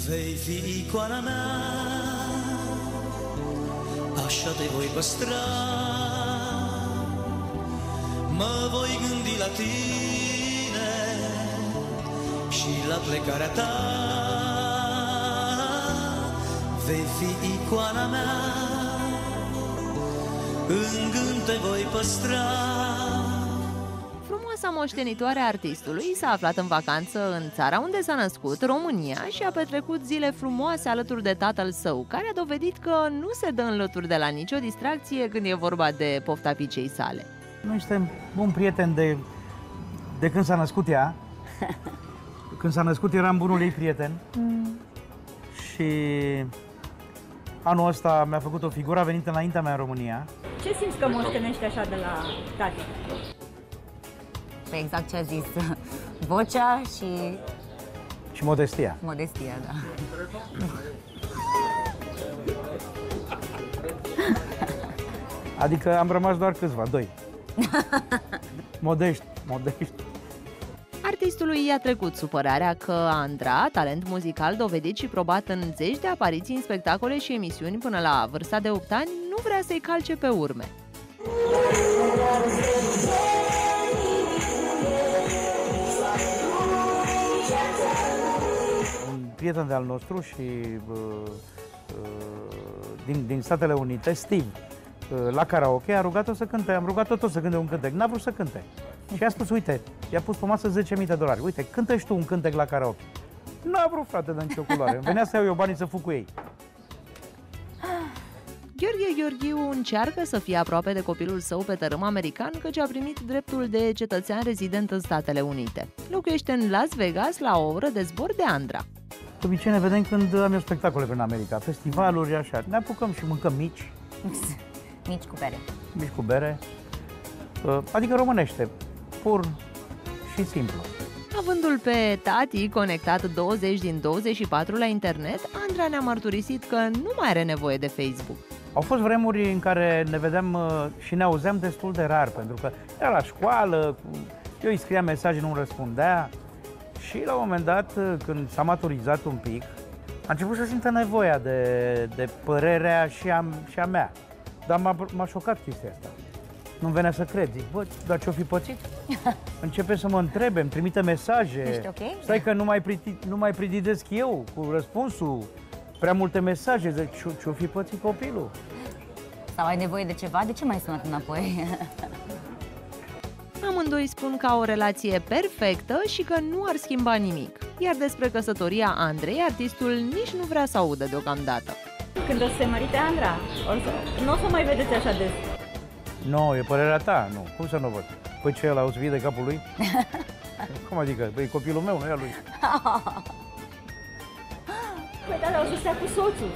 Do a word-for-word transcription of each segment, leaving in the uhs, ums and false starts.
Vei fi icoana mea, așa te voi păstra. Mă voi gândi la tine și la plecarea ta. Vei fi icoana mea, în gând te voi păstra. Frumoasa moștenitoare a artistului s-a aflat în vacanță în țara unde s-a născut, România, și a petrecut zile frumoase alături de tatăl său, care a dovedit că nu se dă înlături de la nicio distracție când e vorba de pofta fiicei sale. Noi suntem buni prieteni de, de când s-a născut ea. Când s-a născut eram bunul ei prieten. Mm. Și anul ăsta mi-a făcut o figură, a venit înaintea mea în România. Ce simți că moștenești așa de la tati? Păi exact ce a zis, vocea și... Și modestia. Modestia, da. Adică am rămas doar câțiva, doi. Modești, modești. Artistului i-a trecut supărarea că Andra, talent muzical dovedit și probat în zeci de apariții în spectacole și emisiuni până la vârsta de opt ani, nu vrea să-i calce pe urme. Un prieten de-al nostru și uh, uh, din, din Statele Unite, Steve, uh, la karaoke, a rugat-o să cânte, am rugat-o tot să cânte un cântec, n-a vrut să cânte. Și a spus, uite, i-a pus pe masă zece mii de dolari, uite, cântă și tu un cântec la karaoke. N-a vrut, frate, de nicio culoare, venea să iau eu banii să fug cu ei. Gheorghe Gheorghiu încearcă să fie aproape de copilul său pe tărâm american, căci a primit dreptul de cetățean rezident în Statele Unite. Locuiește în Las Vegas la o oră de zbor de Andra. De obicei ne vedem când am eu spectacole prin America, festivaluri, așa. Ne apucăm și mâncăm mici. Mici cu bere. Mici cu bere. Adică românește, pur și simplu. Avându-l pe tati conectat douăzeci din douăzeci și patru la internet, Andra ne-a mărturisit că nu mai are nevoie de Facebook. Au fost vremuri în care ne vedeam și ne auzeam destul de rar, pentru că era la școală, eu îi scriam mesaje, nu răspundea. Și la un moment dat, când s-a maturizat un pic, a început să simtă nevoia de, de părerea și a, și a mea. Dar m-a șocat chestia asta. Nu-mi venea să cred. Zic, bă, dar ce-o fi pățit? Începe să mă întrebe, îmi trimite mesaje. Ești ok? Stai că nu mai, nu mai prididesc eu cu răspunsul. Prea multe mesaje. Zic, ce-o fi pățit copilul? Sau ai nevoie de ceva? De ce m-ai sunat înapoi? Amândoi spun că au o relație perfectă și că nu ar schimba nimic. Iar despre căsătoria Andrei, artistul nici nu vrea să audă deocamdată. Când o să se mărite Andra, o să... nu o să mai vedeți așa des. Nu, e părerea ta, nu. Cum să nu văd? Păi ce, ăla o să fie de capul lui? Cum adică? Păi e copilul meu, nu e al lui. Păi da, dar o să stea cu soțul.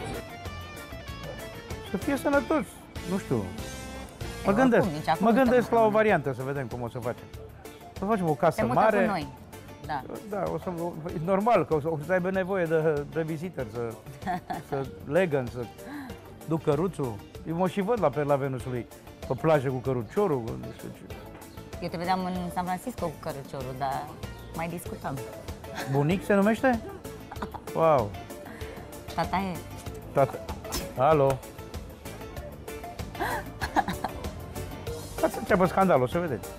Să fie sănătos, nu știu. Mă E, gândesc, oricum, mă gândesc la o variantă, să vedem cum o să facem. Să facem o casă Te mută mare. cu noi. Da. Da, o să, e normal că o să, o să aibă nevoie de, de vizitări, să, să legăn, să duc căruțul. Eu mă și văd la Perla Venusului, pe plajă cu căruciorul. Nu știu ce. Eu te vedeam în San Francisco cu căruciorul, dar mai discutam. Bunic se numește? Wow! Tata e. Tata. Alo! Să înceapă scandalul, o să vedeți.